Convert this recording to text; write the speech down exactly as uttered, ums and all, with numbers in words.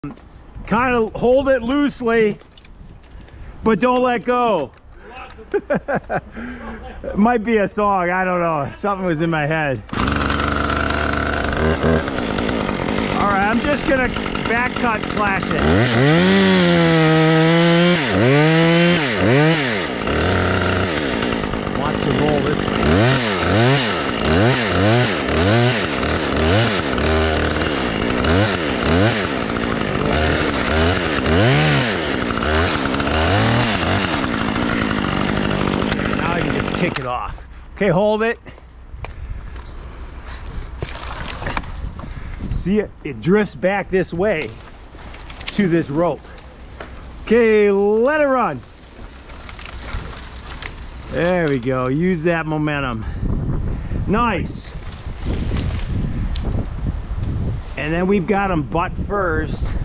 Kind of hold it loosely, but don't let go. It might be a song, I don't know. Something was in my head. All right, I'm just gonna back cut slash it. Wants to roll this way. Now you can just kick it off. Okay, hold it. See it? It drifts back this way to this rope. Okay, let it run. There we go. Use that momentum. Nice. And then we've got them butt first.